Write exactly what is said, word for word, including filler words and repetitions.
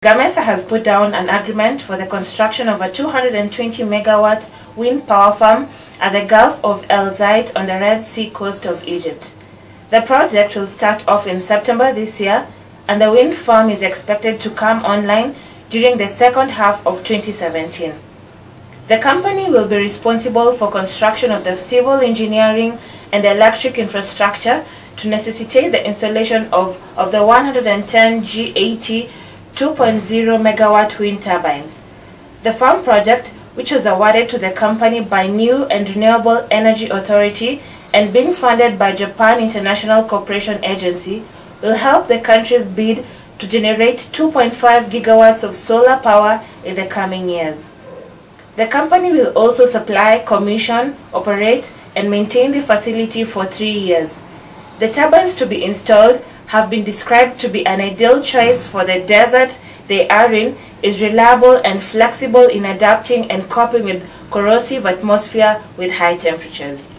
Gamesa has put down an agreement for the construction of a two hundred twenty megawatt wind power farm at the Gulf of El Zayt on the Red Sea coast of Egypt. The project will start off in September this year, and the wind farm is expected to come online during the second half of twenty seventeen. The company will be responsible for construction of the civil engineering and electric infrastructure to necessitate the installation of, of the one hundred ten G eighty two point zero megawatt wind turbines. The farm project, which was awarded to the company by New and Renewable Energy Authority and being funded by Japan International Cooperation Agency, will help the country's bid to generate two point five gigawatts of solar power in the coming years. The company will also supply, commission, operate, and maintain the facility for three years. The turbines to be installed have been described to be an ideal choice for the desert they are in, is reliable and flexible in adapting and coping with corrosive atmosphere with high temperatures.